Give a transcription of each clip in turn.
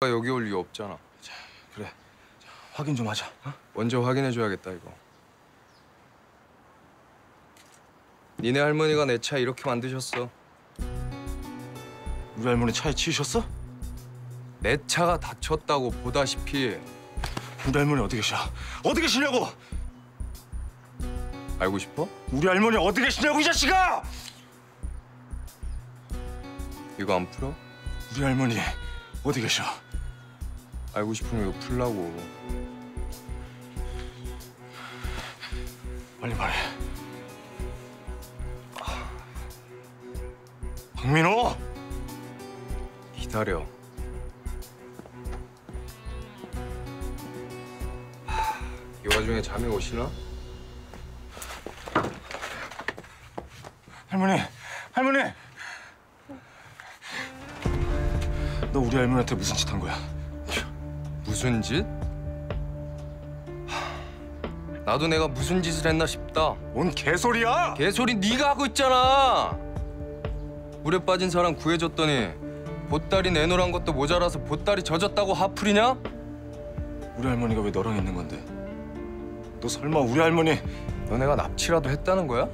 여기 올 이유 없잖아. 자, 그래. 자, 확인 좀 하자. 어? 먼저 확인해줘야겠다, 이거. 니네 할머니가 내 차 이렇게 만드셨어. 우리 할머니 차에 치우셨어? 내 차가 다쳤다고 보다시피. 우리 할머니 어디 계셔? 어디 계시냐고! 알고 싶어? 우리 할머니 어디 계시냐고, 이 자식아! 이거 안 풀어? 우리 할머니 어디 계셔? 알고 싶으면 이거 풀라고. 빨리 말해. 박민호! 기다려. 이 와중에 잠이 오시나? 할머니! 할머니! 너 우리 할머니한테 무슨 짓 한 거야? 무슨 짓? 나도 내가 무슨 짓을 했나 싶다. 뭔 개소리야! 개소리 네가 하고 있잖아. 물에 빠진 사람 구해줬더니 보따리 내놓으란 것도 모자라서 보따리 젖었다고 화풀이냐? 우리 할머니가 왜 너랑 있는 건데? 너 설마 우리 할머니... 너네가 납치라도 했다는 거야?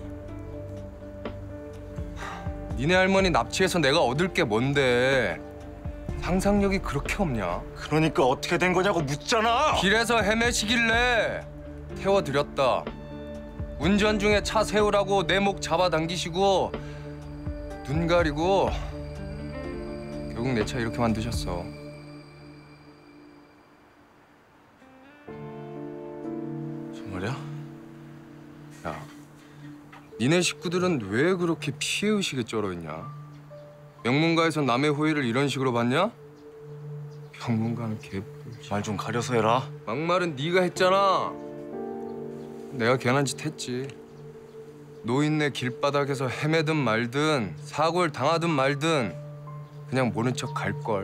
니네 할머니 납치해서 내가 얻을 게 뭔데? 상상력이 그렇게 없냐? 그러니까 어떻게 된 거냐고 묻잖아! 길에서 헤매시길래 태워드렸다. 운전 중에 차 세우라고 내 목 잡아당기시고 눈 가리고 결국 내 차 이렇게 만드셨어. 정말이야? 야, 니네 식구들은 왜 그렇게 피해의식에 쩔어있냐? 명문가에서 남의 호의를 이런 식으로 받냐? 명문가는 개뿔. 말 좀 가려서 해라. 막말은 네가 했잖아. 내가 괜한 짓 했지. 노인네 길바닥에서 헤매든 말든 사고를 당하든 말든 그냥 모른 척 갈걸.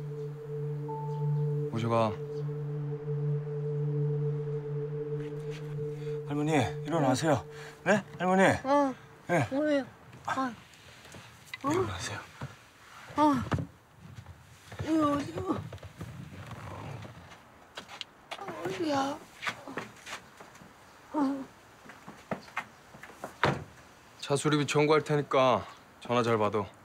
모셔가. 할머니, 일어나세요. 네? 할머니? 네. 뭐예요? 일어나세요. 이거 어디야? 어디야? 차 수리비 청구할 테니까 전화 잘 받아.